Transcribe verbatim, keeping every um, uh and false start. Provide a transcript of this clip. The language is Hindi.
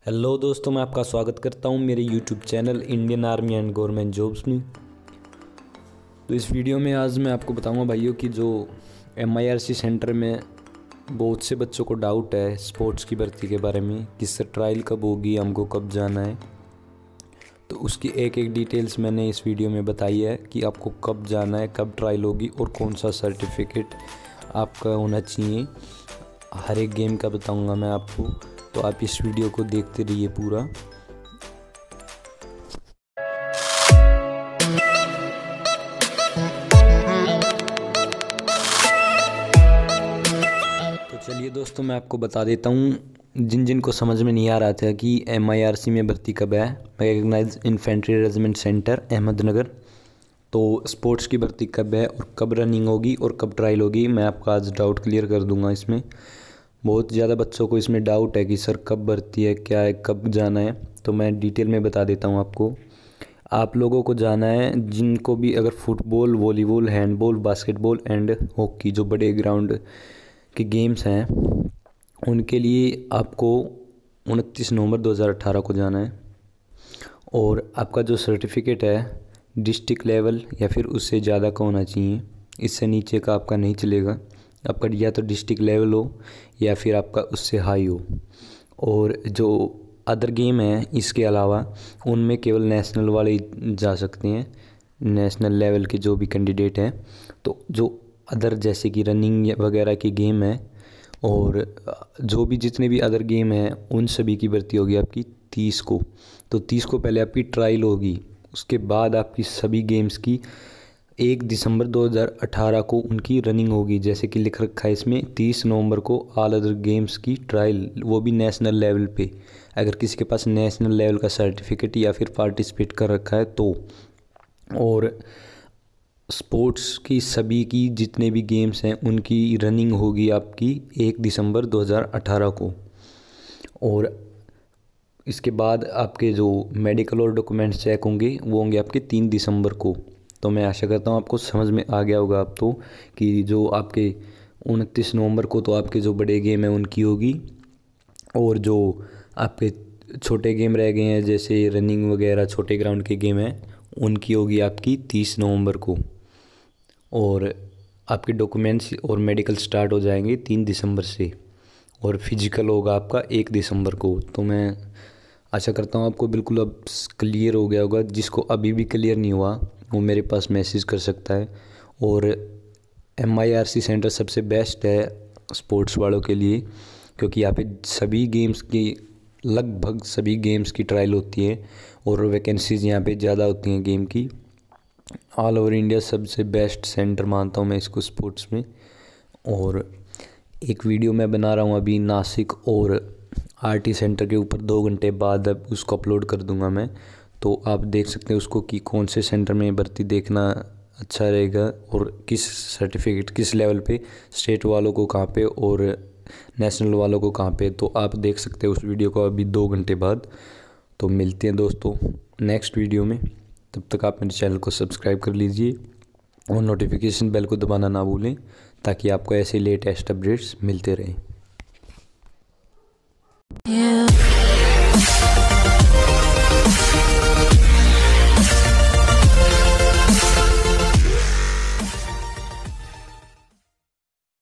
हेलो दोस्तों, मैं आपका स्वागत करता हूं मेरे YouTube channel Indian army and government jobs में। तो इस वीडियो में आज मैं आपको बताऊंगा भाइयों कि जो M I R C centre में बहुत से बच्चों को डाउट है स्पोर्ट्स की भर्ती के बारे में, किस ट्रायल कब होगी, हमको कब जाना है। तो उसकी एक एक डिटेल्स मैंने इस वीडियो में बताई है कि आपको कब जाना है, कब ट्रायल होगी और कौन सा सर्टिफिकेट आपका होना चाहिए। हर एक गेम का बताऊंगा मैं आपको, तो आप इस वीडियो को देखते रहिए पूरा। तो चलिए दोस्तों, मैं आपको बता देता हूँ जिन जिन को समझ में नहीं आ रहा था कि एम आई आर सी में भर्ती कब है। Mechanised infantry regiment centre Ahmednagar, तो स्पोर्ट्स की भर्ती कब है और कब रनिंग होगी और कब ट्रायल होगी, मैं आपका आज डाउट क्लियर कर दूंगा। इसमें बहुत ज़्यादा बच्चों को इसमें डाउट है कि सर कब भर्ती है, क्या है, कब जाना है। तो मैं डिटेल में बता देता हूँ आपको। आप लोगों को जाना है जिनको भी अगर football, volleyball, handball, basketball and hockey जो बड़े ग्राउंड के गेम्स हैं, उनके लिए आपको उनतीस नवंबर दो हज़ार अठारह को जाना है। और आपका जो सर्टिफिकेट है डिस्ट्रिक्ट लेवल या फिर उससे ज़्यादा का होना चाहिए, इससे नीचे का आपका नहीं चलेगा। आपका या तो डिस्ट्रिक्ट लेवल हो या फिर आपका उससे हाई हो। और जो अदर गेम है इसके अलावा उनमें केवल नेशनल वाले जा सकते हैं, नेशनल लेवल के जो भी कैंडिडेट हैं। तो जो अदर जैसे कि रनिंग वगैरह की गेम है और जो भी जितने भी अदर गेम हैं उन सभी की भर्ती होगी आपकी तीस को। तो तीस को पहले आपकी ट्रायल होगी, उसके बाद आपकी सभी गेम्स की एक दिसंबर दो हज़ार अठारह को उनकी रनिंग होगी। जैसे कि लिख रखा है इसमें तीस नवंबर को ऑल अदर गेम्स की ट्रायल, वो भी नेशनल लेवल पे। अगर किसी के पास नेशनल लेवल का सर्टिफिकेट या फिर पार्टिसिपेट कर रखा है तो। और स्पोर्ट्स की सभी की जितने भी गेम्स हैं उनकी रनिंग होगी आपकी एक दिसंबर दो हज़ार अठारह को। और इसके बाद आपके जो मेडिकल और डॉक्यूमेंट्स चेक होंगे वो होंगे आपके तीन दिसंबर को। तो मैं आशा करता हूँ आपको समझ में आ गया होगा अब तो कि जो आपके उनतीस नवंबर को तो आपके जो बड़े गेम हैं उनकी होगी, और जो आपके छोटे गेम रह गए हैं जैसे रनिंग वगैरह छोटे ग्राउंड के गेम हैं उनकी होगी आपकी तीस नवंबर को। और आपके डॉक्यूमेंट्स और मेडिकल स्टार्ट हो जाएंगे तीन दिसंबर से, और फिजिकल होगा आपका एक दिसंबर को। तो मैं आशा करता हूँ आपको बिल्कुल अब क्लियर हो गया होगा। जिसको अभी भी क्लियर नहीं हुआ वो मेरे पास मैसेज कर सकता है। और M I R C centre सबसे बेस्ट है स्पोर्ट्स वालों के लिए, क्योंकि यहाँ पे सभी गेम्स की, लगभग सभी गेम्स की ट्रायल होती है और वैकेंसीज़ यहाँ पे ज़्यादा होती हैं गेम की। ऑल ओवर इंडिया सबसे बेस्ट सेंटर मानता हूँ मैं इसको स्पोर्ट्स में। और एक वीडियो मैं बना रहा हूँ अभी नासिक और आर टी सेंटर के ऊपर, दो घंटे बाद अब उसको अपलोड कर दूँगा मैं। तो आप देख सकते हैं उसको कि कौन से सेंटर में भर्ती देखना अच्छा रहेगा और किस सर्टिफिकेट किस लेवल पे, स्टेट वालों को कहाँ पे और नेशनल वालों को कहाँ पे। तो आप देख सकते हैं उस वीडियो को अभी दो घंटे बाद। तो मिलते हैं दोस्तों नेक्स्ट वीडियो में, तब तक आप मेरे चैनल को सब्सक्राइब कर लीजिए और नोटिफिकेशन बेल को दबाना ना भूलें ताकि आपको ऐसे लेटेस्ट अपडेट्स मिलते रहें।